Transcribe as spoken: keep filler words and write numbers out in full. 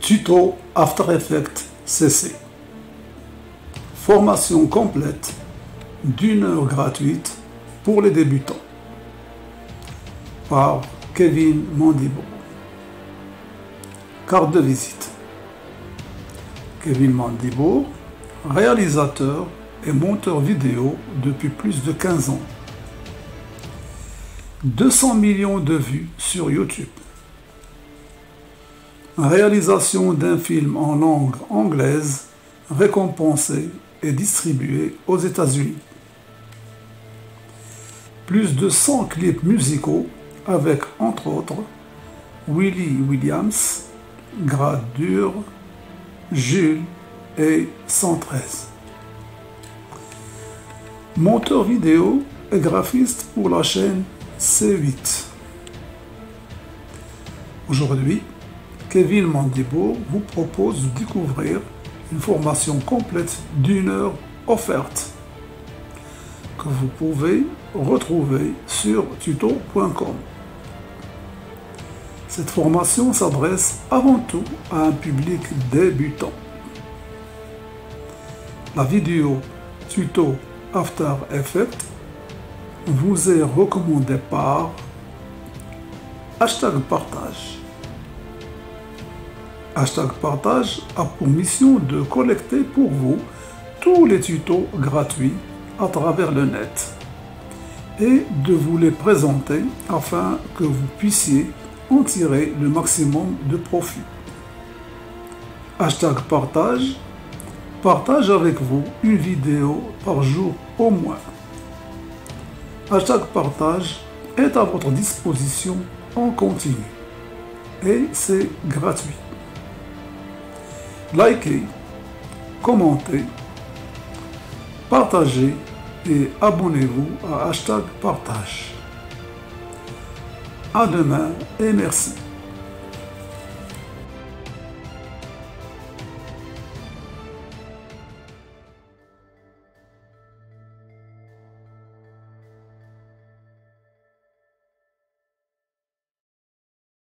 Tuto After Effects C C. Formation complète d'une heure gratuite pour les débutants par Kevin Mandibour. Carte de visite. Kevin Mandibour, réalisateur et monteur vidéo depuis plus de quinze ans. deux cents millions de vues sur YouTube. Réalisation d'un film en langue anglaise récompensé et distribué aux États-Unis. Plus de cent clips musicaux avec, entre autres, Willie Williams, Grade Dur, Jules et cent treize. Monteur vidéo et graphiste pour la chaîne C huit. Aujourd'hui, Kevin Mandibour vous propose de découvrir une formation complète d'une heure offerte que vous pouvez retrouver sur tuto point com. Cette formation s'adresse avant tout à un public débutant. La vidéo tuto After Effects vous est recommandée par hashtag partage. Hashtag partage a pour mission de collecter pour vous tous les tutos gratuits à travers le net et de vous les présenter afin que vous puissiez en tirer le maximum de profit. Hashtag partage partage avec vous une vidéo par jour au moins. Hashtag partage est à votre disposition en continu et c'est gratuit. Likez, commentez, partagez et abonnez-vous à hashtag partage. À demain et merci.